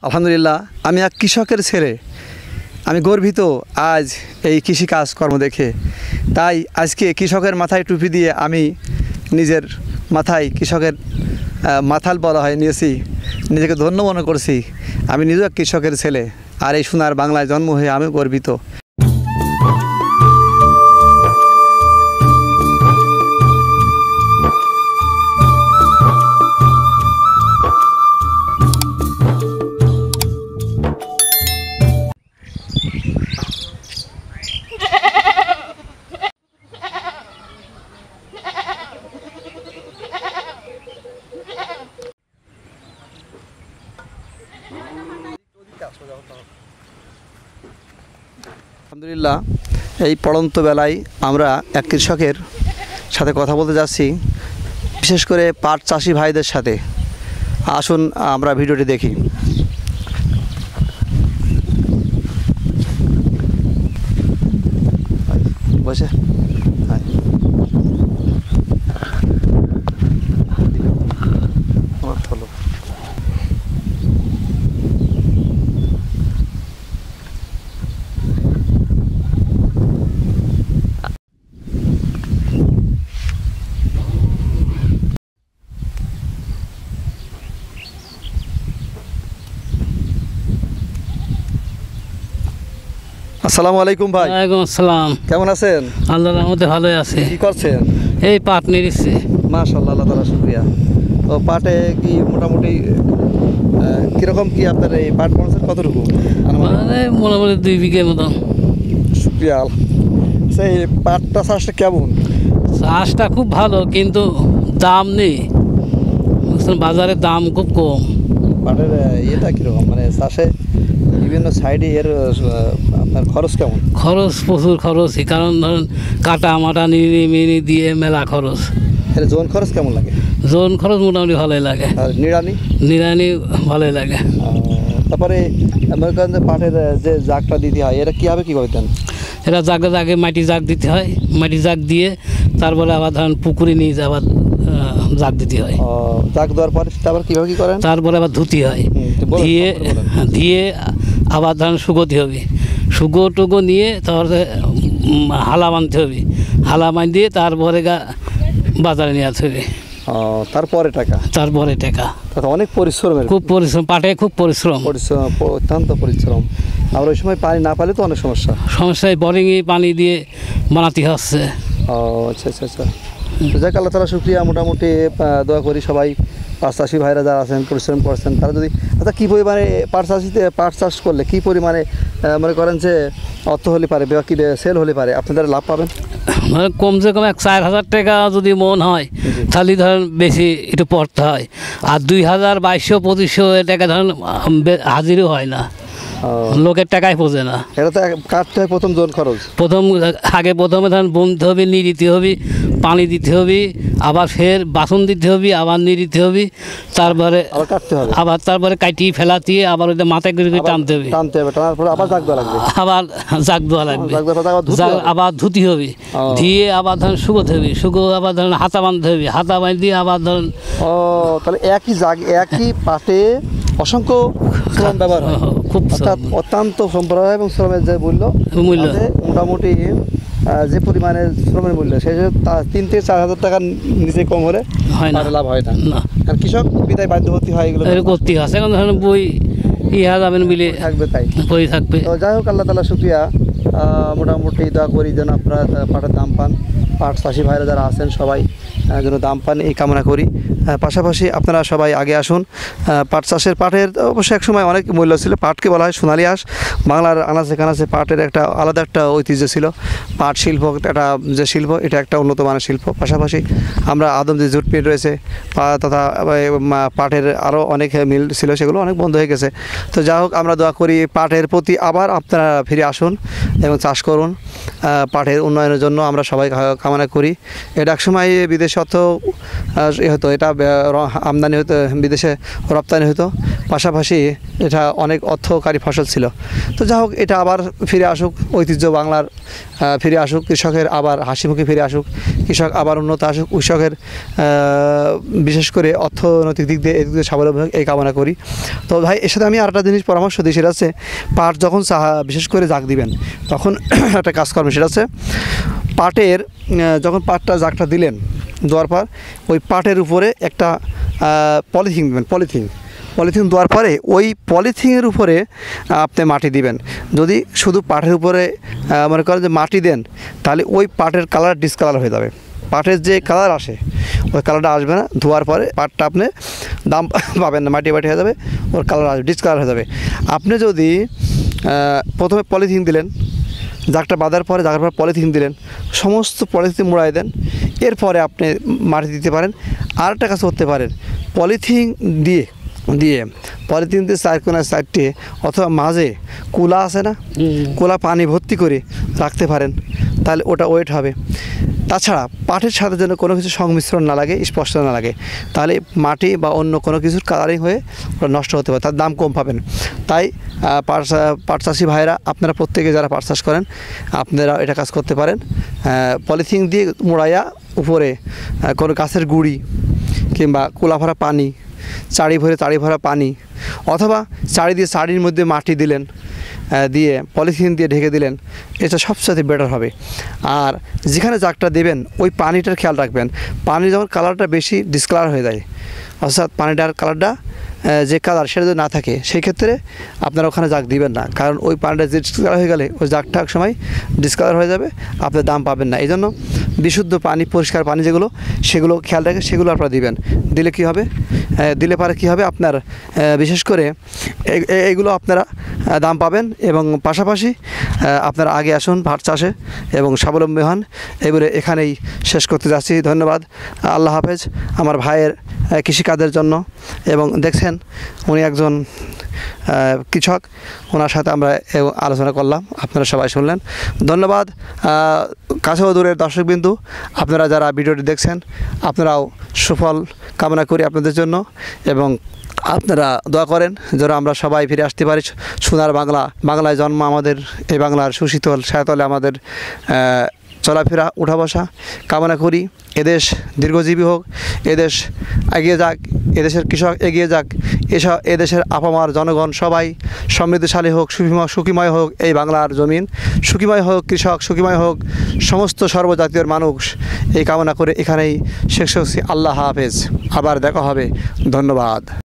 আলহামদুলিল্লাহ, আমি এক কৃষকের ছেলে। আমি গর্বিত আজ এই কৃষি কাজকর্ম দেখে। তাই আজকে কৃষকের মাথায় টুপি দিয়ে আমি নিজের মাথায় কৃষকের মাথাল বলা হয় নিয়েছি, নিজেকে ধন্য মনে করছি। আমি নিজেও এক কৃষকের ছেলে, আর এই সোনার বাংলায় জন্ম হয়ে আমিও গর্বিত। আলহামদুলিল্লাহ, এই পড়ন্ত বেলায় আমরা এক কৃষকের সাথে কথা বলতে যাচ্ছি, বিশেষ করে পাট চাষি ভাইদের সাথে। আসুন আমরা ভিডিওটি দেখি। বসে আসসালামু আলাইকুম ভাই। ওয়ালাইকুম আসসালাম। কেমন আছেন? আল্লাহর রহমতে ভালোই আছে। কি করছেন? এই পাট নিচ্ছি। মাশাআল্লাহ, আল্লাহ তাআলা শুকরিয়া। তো পাটে কি মোটামুটি কীরকম কি আপনার এই পাট পড়ছেন কতটুকু? মানে মোটামুটি 2 বিঘে মতন। শুকরিয়া। সেই পাটটা চাষটা কেমন? চাষটা খুব ভালো, কিন্তু দাম নেই, বাজারে দাম খুব কম। পাটের ইয়েটা কীরকম, মানে চাষে বিভিন্ন সাইডে এর আপনার খরচ কেমন? খরচ প্রচুর খরচই, কারণ ধরেন কাটা মাটা নিড়ি মিড়ি দিয়ে মেলা খরচ। এর জোন খরচ কেমন লাগে? জোন খরচ মোটামুটি ভালোই লাগে। আর নিড়ানি? নিড়ানি ভালোই লাগে। তারপরে মনে করেন যে পাটের যে জাগটা দিতে হয়, এটা কীভাবে কী করতেন? এরা জাগে জাগে মাটি জাগ দিতে হয়, মাটি জাগ দিয়ে তারপরে আবার ধরেন পুকুরে নিয়ে আবার জাগ দিতে হয়। জাগ দেওয়ার পরে তারপর কীভাবে কী করেন? তারপরে আবার ধুতে হয়, দিয়ে আবার ধরেন শুকোতে হবে, শুকো নিয়ে তারপরে হালা বাঁধতে হবে, হালা বাঁধিয়ে তারপরে বাজারে নিয়ে আসতে হবে। তারপরে টাকা। অনেক পরিশ্রমের, খুব পরিশ্রম, পাটে খুব পরিশ্রম, অত্যন্ত পরিশ্রম। আর ওই সময় পানি না পেলে তো অনেক সমস্যায় বোরিংয়ে পানি দিয়ে বানাতে হচ্ছে। আচ্ছা আচ্ছা আচ্ছা। যাক, আল্লাহ তাআলা শুকরিয়া। মোটামুটি দোয়া করি সবাই পাট চাষি ভাইরা যারা আছেন, পরিশ্রম করছেন, তারা যদি কী পরিমাণে পাট চাষ করলে কী পরিমাণে মনে করেন যে অর্থ হলে পারে বা কী সেল হলে পারে আপনাদের লাভ পাবেন? মানে কমসে কম 4,000 টাকা যদি মন হয়, তাহলে ধরেন বেশি একটু পড়তে হয়। আর 2,000, 2,200, 2,500 টাকা ধরেন হাজিরও হয় না, লোকের টাকায় পৌঁছে না। এটা তো কাটতে হয় প্রথম জোন খরচ। প্রথমে ধরেন বুনতে হবে, নিড়িতে হবে, পানি দিতে হবে, আবার ফের বাসন দিতে হবে, আবার নিড়িতে হবে, তারপরে আবার কাটতে হবে, আবার তারপরে কাটিয়ে ফেলাতে আবার ওইটা মাথায় করে টানতে হবে, টানার পরে আবার জাগ দেওয়া লাগবে, আবার ধুতে হবে, ধুয়ে আবার ধরেন শুকোতে হবে, আবার ধরেন হাতা বাঁধতে হবে, হাতা বাঁধি আবার ধরেন। তাহলে একই পাটে অসংখ্য শ্রম ব্যবহার হয়, খুব অত্যন্ত সম্প্রদায় এবং শ্রমের যে মূল্য মোটামুটি যে পরিমাণে শ্রমের মূল্য, সেই 3 থেকে 4,000 টাকার নিচে কম হলে লাভ হয় না। আর কৃষক বিদায় বাধ্যবর্তী হয় এগুলো করতে হয়। এখন ধরেন বই যাবেন মিলে থাকবে, তাই বই থাকবে। তো যাই হোক, আল্লাহ তাআলা শুকরিয়া। মোটামুটি দোয়া করি যেন আপনারা পাটের দাম পান, পাট চাষি ভাইরা যারা আছেন সবাই যেন দাম পান, এই কামনা করি। পাশাপাশি আপনারা সবাই আগে আসুন। পাট পাটের অবশ্যই একসময় অনেক মূল্য ছিল। পাটকে বলা হয় সোনালী আঁশ। বাংলার আনাচে কানাচে পাটের একটা আলাদা একটা ঐতিহ্য ছিল। পাট শিল্প একটা যে শিল্প, এটা একটা উন্নত মানের শিল্প। পাশাপাশি আমরা আদম যে জুট মিল রয়েছে তথা পাটের আরও অনেক মিল ছিল, সেগুলো অনেক বন্ধ হয়ে গেছে। তো যাই হোক, আমরা দোয়া করি পাটের প্রতি আবার আপনারা ফিরে আসুন এবং চাষ করুন। পাটের উন্নয়নের জন্য আমরা সবাই কামনা করি। এটা একসময় বিদেশে অর্থ হতো, এটা আমদানি হতো, বিদেশে রপ্তানি হতো, পাশাপাশি এটা অনেক অর্থকারী ফসল ছিল। তো যাই হোক, এটা আবার ফিরে আসুক, ঐতিহ্য বাংলার ফিরে আসুক, কৃষকের আবার হাসিমুখে ফিরে আসুক, কৃষক আবার উন্নত আসুক, কৃষকের বিশেষ করে অর্থনৈতিক দিক দিয়ে এদিক দিয়ে স্বাবলম্বী হোক, এই কামনা করি। তো ভাই এর সাথে আমি আরেকটা জিনিস পরামর্শ দিই, সেটা হচ্ছে পাট যখন বিশেষ করে জাগ দিবেন তখন একটা কাজ করবেন, সেটা হচ্ছে পাটের যখন পাটটা জাগটা দিলেন, দেওয়ার পর ওই পাটের উপরে একটা পলিথিন দেবেন, পলিথিন দেওয়ার পরে ওই পলিথিনের উপরে আপনি মাটি দিবেন। যদি শুধু পাটের উপরে মনে করেন যে মাটি দেন, তাহলে ওই পাটের কালার ডিসকালার হয়ে যাবে, পাটের যে কালার আসে ওই কালারটা আসবে না। ধোয়ার পরে পাটটা আপনি দাম পাবেন না, মাটি হয়ে যাবে, ওর কালার আসবে, ডিসকালার হয়ে যাবে। আপনি যদি প্রথমে পলিথিন দিলেন, জাগটা বাঁধার পরে জাগার পর পলিথিন দিলেন, সমস্ত পলিথিন মোড়াই দেন, এরপরে আপনি মাটি দিতে পারেন। আর একটা কাজ করতে পারেন, পলিথিন দিয়ে পলিথিন দিয়ে সাইডে অথবা মাঝে কুলা আছে না, কুলা পানি ভর্তি করে রাখতে পারেন, তাহলে ওটা ওয়েট হবে। তাছাড়া পাটের সাথে যেন কোনো কিছু সংমিশ্রণ না লাগে, স্পষ্ট না লাগে, তাহলে মাটি বা অন্য কোনো কিছুর কালারিং হয়ে ওটা নষ্ট হতে পারে, তার দাম কম পাবেন। তাই পাট চাষি ভাইরা, আপনারা প্রত্যেকে যারা পাট চাষ করেন, আপনারা এটা কাজ করতে পারেন। পলিথিন দিয়ে মোড়াইয়া উপরে কোনো গাছের গুঁড়ি কিংবা কুলা ভরা পানি, চাড়ি ভরা পানি, অথবা চাড়ির মধ্যে মাটি দিলেন, দিয়ে পলিথিন দিয়ে ঢেকে দিলেন, এটা সবচেয়ে বেটার হবে। আর যেখানে জাগটা দেবেন ওই পানিটার খেয়াল রাখবেন, পানি যখন কালারটা বেশি ডিসকালার হয়ে যায়, অর্থাৎ পানিটার কালারটা যে কালার সেটা যদি না থাকে, সেই ক্ষেত্রে আপনারা ওখানে জাগ দিবেন না, কারণ ওই পানিটা যে ডিসকালার হয়ে গেলে ওই জাগটা এক সময় ডিসকালার হয়ে যাবে, আপনি দাম পাবেন না। এই জন্য বিশুদ্ধ পানি, পরিষ্কার পানি যেগুলো, সেগুলো খেয়াল রেখে সেগুলো আপনারা দিবেন। দিলে কী হবে, দিলে পারে কী হবে, আপনার বিশেষ করে এইগুলো আপনারা দাম পাবেন। এবং পাশাপাশি আপনারা আগে আসুন পাট চাষে এবং স্বাবলম্বী হন। এবারে এখানেই শেষ করতে যাচ্ছি। ধন্যবাদ, আল্লাহ হাফেজ আমার ভাইয়ের কৃষিকাজের জন্য। এবং দেখছেন উনি একজন কৃষক, ওনার সাথে আমরা আলোচনা করলাম, আপনারা সবাই শুনলেন। ধন্যবাদ। কাছে ও দূরের দর্শকবিন্দু, আপনারা যারা ভিডিওটি দেখছেন, আপনারাও সুফল কামনা করি আপনাদের জন্য, এবং আপনারা দোয়া করেন যেন আমরা সবাই ফিরে আসতে পারি সোনার বাংলায় জন্ম আমাদের, এই বাংলার সুশীতল ছায়াতলে আমাদের চলাফেরা উঠা বসা কামনা করি। এদেশ দীর্ঘজীবী হোক, এদেশ এগিয়ে যাক, এদেশের কৃষক এগিয়ে যাক, এদেশের আপামার জনগণ সবাই সমৃদ্ধশালী হোক, সুখীময় হোক এই বাংলার জমিন, সুখীময় হোক কৃষক, সুখীময় হোক সমস্ত সর্বজাতীয় মানুষ, এই কামনা করে এখানেই শেষ করছি। আল্লাহ হাফেজ, আবার দেখা হবে। ধন্যবাদ।